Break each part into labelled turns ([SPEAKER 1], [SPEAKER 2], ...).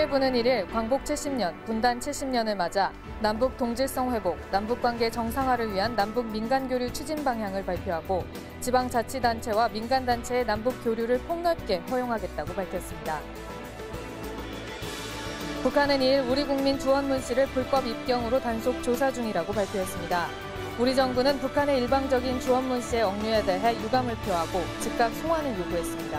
[SPEAKER 1] 통일부는 1일 광복 70년, 분단 70년을 맞아 남북 동질성 회복, 남북관계 정상화를 위한 남북 민간교류 추진 방향을 발표하고 지방자치단체와 민간단체의 남북 교류를 폭넓게 허용하겠다고 밝혔습니다. 북한은 2일 우리 국민 주원문 씨를 불법 입경으로 단속 조사 중이라고 발표했습니다. 우리 정부는 북한의 일방적인 주원문 씨의 억류에 대해 유감을 표하고 즉각 송환을 요구했습니다.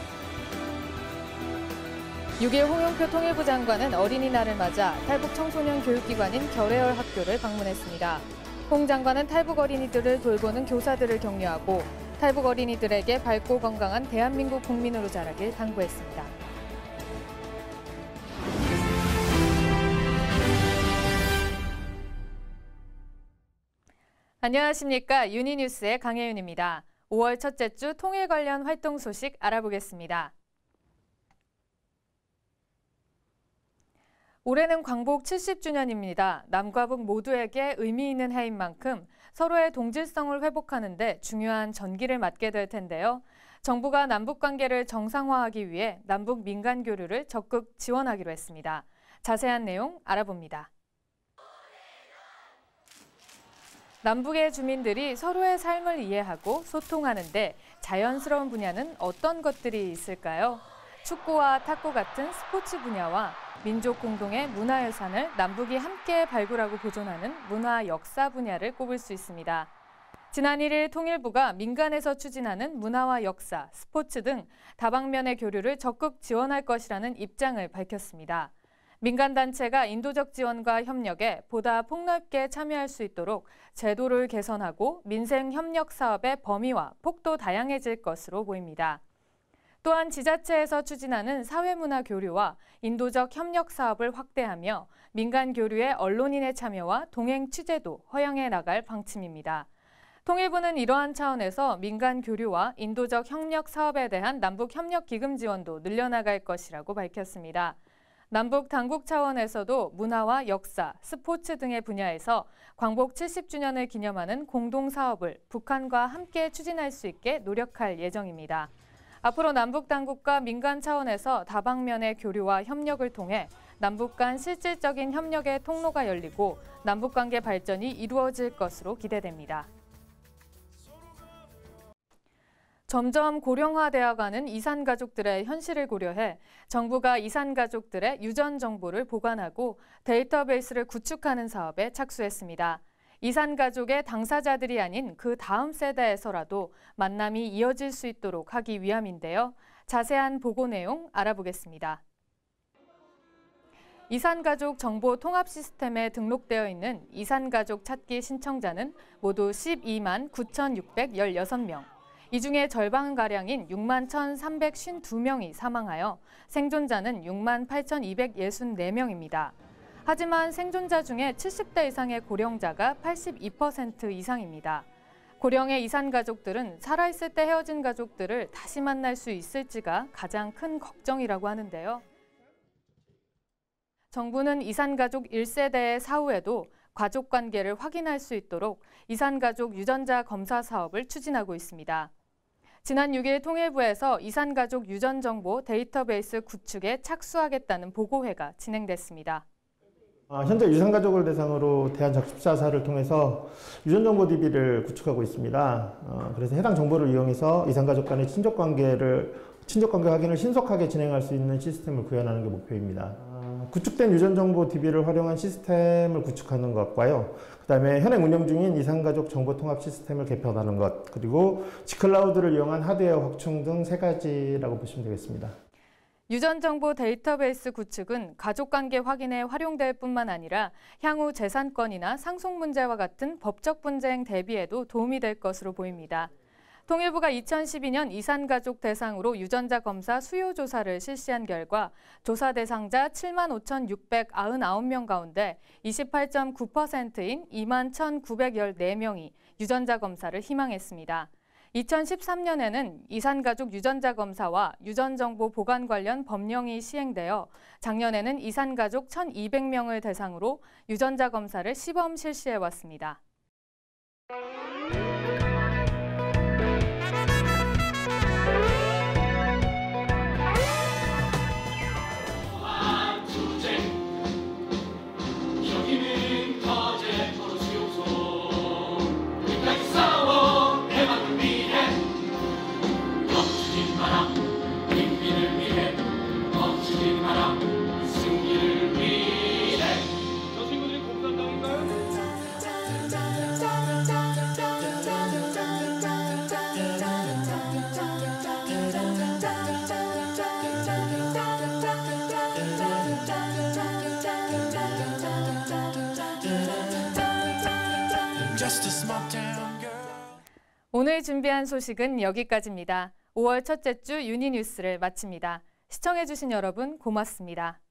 [SPEAKER 1] 6일 홍영표 통일부 장관은 어린이날을 맞아 탈북 청소년 교육기관인 결혜열 학교를 방문했습니다. 홍 장관은 탈북 어린이들을 돌보는 교사들을 격려하고 탈북 어린이들에게 밝고 건강한 대한민국 국민으로 자라길 당부했습니다. 안녕하십니까. 유니뉴스의 강혜윤입니다. 5월 첫째 주 통일 관련 활동 소식 알아보겠습니다. 올해는 광복 70주년입니다. 남과 북 모두에게 의미 있는 해인 만큼 서로의 동질성을 회복하는 데 중요한 전기를 맞게 될 텐데요. 정부가 남북 관계를 정상화하기 위해 남북 민간 교류를 적극 지원하기로 했습니다. 자세한 내용 알아봅니다. 남북의 주민들이 서로의 삶을 이해하고 소통하는 데 자연스러운 분야는 어떤 것들이 있을까요? 축구와 탁구 같은 스포츠 분야와 민족 공동의 문화유산을 남북이 함께 발굴하고 보존하는 문화 역사 분야를 꼽을 수 있습니다. 지난 1일 통일부가 민간에서 추진하는 문화와 역사, 스포츠 등 다방면의 교류를 적극 지원할 것이라는 입장을 밝혔습니다. 민간단체가 인도적 지원과 협력에 보다 폭넓게 참여할 수 있도록 제도를 개선하고 민생협력 사업의 범위와 폭도 다양해질 것으로 보입니다. 또한 지자체에서 추진하는 사회문화 교류와 인도적 협력 사업을 확대하며 민간 교류의 언론인의 참여와 동행 취재도 허용해 나갈 방침입니다. 통일부는 이러한 차원에서 민간 교류와 인도적 협력 사업에 대한 남북 협력 기금 지원도 늘려나갈 것이라고 밝혔습니다. 남북 당국 차원에서도 문화와 역사, 스포츠 등의 분야에서 광복 70주년을 기념하는 공동사업을 북한과 함께 추진할 수 있게 노력할 예정입니다. 앞으로 남북 당국과 민간 차원에서 다방면의 교류와 협력을 통해 남북 간 실질적인 협력의 통로가 열리고 남북관계 발전이 이루어질 것으로 기대됩니다. 점점 고령화되어가는 이산가족들의 현실을 고려해 정부가 이산가족들의 유전 정보를 보관하고 데이터베이스를 구축하는 사업에 착수했습니다. 이산가족의 당사자들이 아닌 그 다음 세대에서라도 만남이 이어질 수 있도록 하기 위함인데요. 자세한 보고 내용 알아보겠습니다. 이산가족 정보 통합 시스템에 등록되어 있는 이산가족 찾기 신청자는 모두 12만 9,616명. 이 중에 절반가량인 6만 1,352명이 사망하여 생존자는 6만 8,264명입니다. 하지만 생존자 중에 70대 이상의 고령자가 82% 이상입니다. 고령의 이산가족들은 살아있을 때 헤어진 가족들을 다시 만날 수 있을지가 가장 큰 걱정이라고 하는데요. 정부는 이산가족 1세대의 사후에도 가족관계를 확인할 수 있도록 이산가족 유전자 검사 사업을 추진하고 있습니다. 지난 6일 통일부에서 이산가족 유전정보 데이터베이스 구축에 착수하겠다는 보고회가 진행됐습니다.
[SPEAKER 2] 현재 유산가족을 대상으로 대한적십자사를 통해서 유전정보 DB를 구축하고 있습니다. 그래서 해당 정보를 이용해서 이산가족 간의 친족관계 확인을 신속하게 진행할 수 있는 시스템을 구현하는 게 목표입니다. 구축된 유전정보 DB를 활용한 시스템을 구축하는 것과요. 그다음에 현행 운영 중인 이산가족 정보통합 시스템을 개편하는 것, 그리고 G클라우드를 이용한 하드웨어 확충 등 3가지라고 보시면 되겠습니다.
[SPEAKER 1] 유전정보 데이터베이스 구축은 가족관계 확인에 활용될 뿐만 아니라 향후 재산권이나 상속 문제와 같은 법적 분쟁 대비에도 도움이 될 것으로 보입니다. 통일부가 2012년 이산가족 대상으로 유전자 검사 수요 조사를 실시한 결과 조사 대상자 7만 5,699명 가운데 28.9%인 2만 1,914명이 유전자 검사를 희망했습니다. 2013년에는 이산가족 유전자 검사와 유전정보 보관 관련 법령이 시행되어 작년에는 이산가족 1,200명을 대상으로 유전자 검사를 시범 실시해 왔습니다.
[SPEAKER 3] just a small town girl.
[SPEAKER 1] 오늘 준비한 소식은 여기까지입니다. 5월 첫째 주 유니뉴스를 마칩니다. 시청해주신 여러분 고맙습니다.